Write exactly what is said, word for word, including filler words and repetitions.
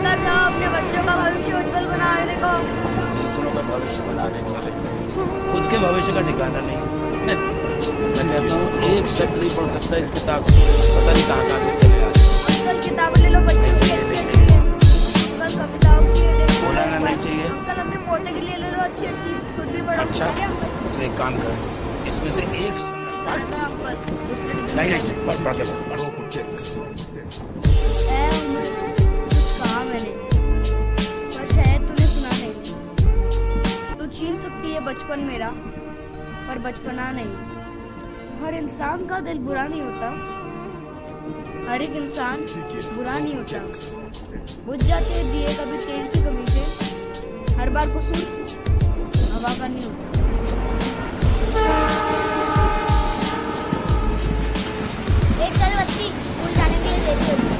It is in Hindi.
लेकर जाओ अपने बच्चों का भविष्य उज्जवल बनाने को। दूसरों का भविष्य बनाने चले, खुद के भविष्य का ठिकाना नहीं। मैं कहता हूँ एक शब्द नहीं पढ़ सकता इस किताब से, पता नहीं कहाँ कहाँ से चले जाते। अंकल किताब ले लो, बच्चों की अच्छी अच्छी है। अंकल कविताओं की बोलाना नहीं चाहिए। अंकल अपने पोते के लिए ले लो अच्छी अच्छी, खुद भी पढ़ो। अच्छा तो एक काम कर, इसमें से एक नहीं नहीं पढ़ पढ़ के पढ़ो कुछ कहा मैंने, पर शायद तूने सुना नहीं। तू छीन सकती है बचपन मेरा, पर बचपना नहीं। हर इंसान का दिल बुरा नहीं होता, हर एक इंसान बुरा नहीं होता। बुझ जाते हैं दिए कभी तेल की कमी से, हर बार कसूर हवा का नहीं होता। एक चल बच्ची, स्कूल जाने के लिए देरी होगी।